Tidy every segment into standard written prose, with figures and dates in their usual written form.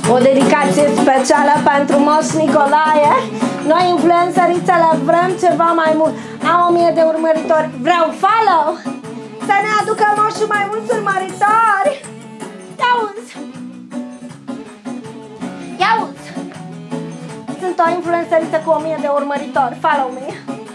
O dedicație specială pentru Moș Nicolae. Noi, influencerițele, vrem ceva mai mult. Am 1000 de urmăritori. Vreau follow. Să ne aducă moșul mai mulți urmăritori. Ia-uzi. Ia-uzi. Sunt o influenceriță cu 1000 de urmăritori. Follow me.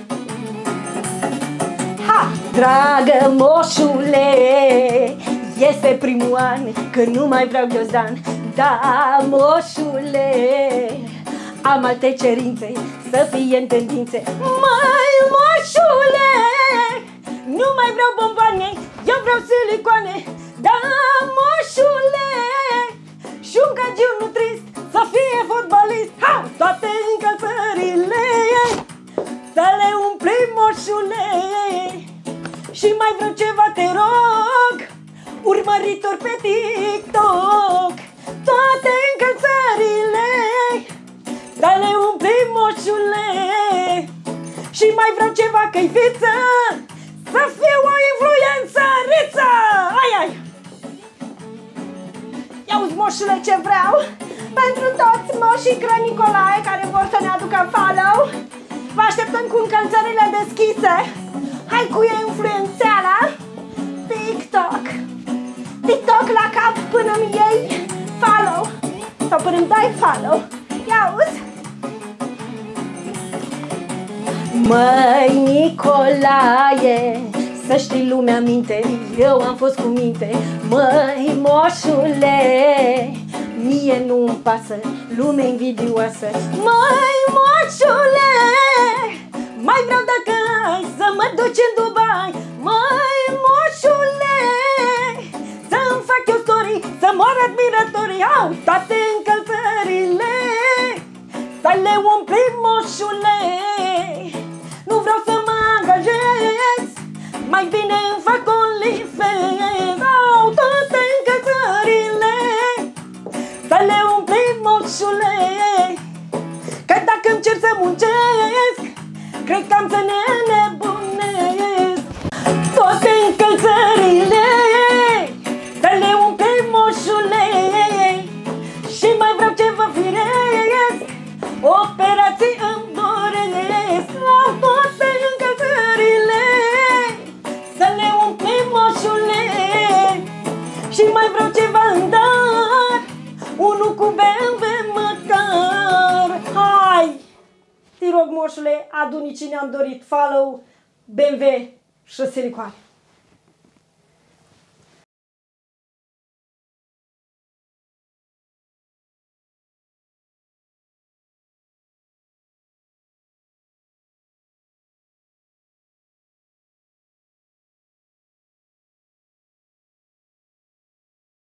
Ha! Dragă moșule, este primul an că nu mai vreau ghiozdan. Da, moșule, am alte cerințe, să fie în tendințe. Măi, moșule, nu mai vreau bomboane, eu vreau silicoane. Da, moșule, și un gagiu nu trist, să fie fotbalist. Ha! Toate încălțările să le umpli, moșule. Și mai vreau ceva, te rog, urmăritori pe TikTok. Toate încălțările să le umpli, moșule. Și mai vreau ceva, căifiță, să fiu o influențăriță. Ai, ai! Ia-uzi, moșule, ce vreau. Pentru toți moșii Cră Nicolae care vor să ne aducă follow, vă așteptăm cu încălțările deschise. Hai cu ei, influențeala. TikTok. TikTok la cap până mi iei follow. Sau până îmi dai follow. Ia-uzi. Măi, Nicolae, să știi, lumea minte, eu am fost cu minte. Măi, moșule, mie nu-mi pasă, lume invidioasă. Măi, moșule, mai vreau dacă ai să mă duci în Dubai. Măi, moșule, să-mi fac eu story, să mor admiratorii. Au toate încălțările să le umpli, moșule. Nu vreau să mă angajez, mai bine îmi fac OnlyFans. Au toate încălțările să le umpli, moșule. Că dacă îmi cer să muncesc, cred că am să ne nebunesc. Toate încălțările să le umpli, moșule. Și mai vreau ceva firesc, operații îmi doresc. Toate încălțările să le umpli, moșule. Și mai vreau ceva în dar, unul cu BMW măcar. Hai! Te rog, moșule, adu-ni cine am dorit. Follow, BMW și silicoane.